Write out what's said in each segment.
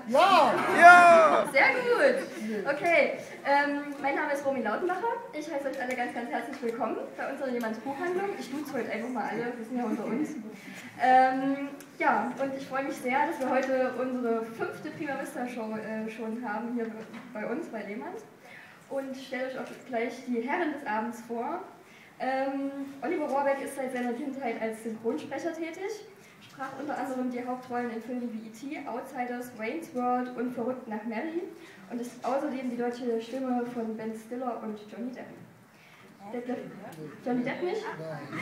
Ja! Ja! Sehr gut. Okay, mein Name ist Romy Lautenbacher. Ich heiße euch alle ganz, ganz herzlich willkommen bei unserer Jemands Buchhandlung. Ich duze heute einfach mal alle, wir sind ja unter uns. Ja, und ich freue mich sehr, dass wir heute unsere 5. Prima Vista Show schon haben hier bei uns, bei Lehmanns. Und stelle euch auch gleich die Herren des Abends vor. Oliver Rohrbeck ist seit seiner Kindheit als Synchronsprecher tätig, sprach unter anderem die Hauptrollen in Filmen wie E.T., Outsiders, Wayne's World und Verrückt nach Mary und ist außerdem die deutsche Stimme von Ben Stiller und Johnny Depp. Johnny Depp nicht?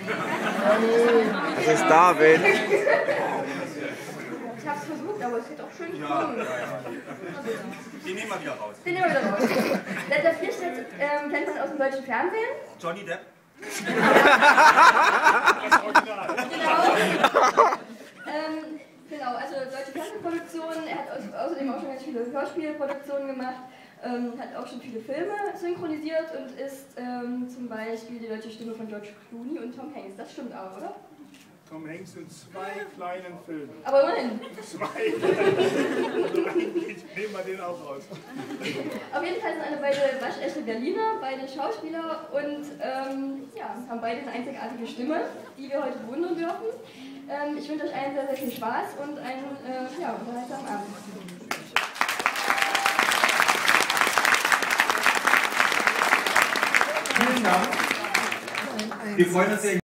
Das ist David. Ich habe es versucht, aber es wird auch schön gesungen. Den nehmen wir wieder raus. Den nehmen wir wieder raus. Der Vierstedt kennt man aus dem deutschen Fernsehen. Johnny Depp. Genau, also deutsche Fernsehproduktionen. Er hat außerdem auch schon ganz viele Hörspielproduktionen gemacht, hat auch schon viele Filme synchronisiert und ist zum Beispiel die deutsche Stimme von George Clooney und Tom Hanks. Das stimmt auch, oder? Tom Hanks in 2 kleinen Filmen. Aber immerhin. 2. Also eigentlich nehmen wir den auch raus. Auf jeden Fall sind alle beide waschechte Berliner, beide Schauspieler und ja, haben beide eine einzigartige Stimme, die wir heute bewundern dürfen. Ich wünsche euch allen sehr, sehr viel Spaß und einen ja, unterhaltsamen Abend. Vielen Dank. Wir freuen uns sehr.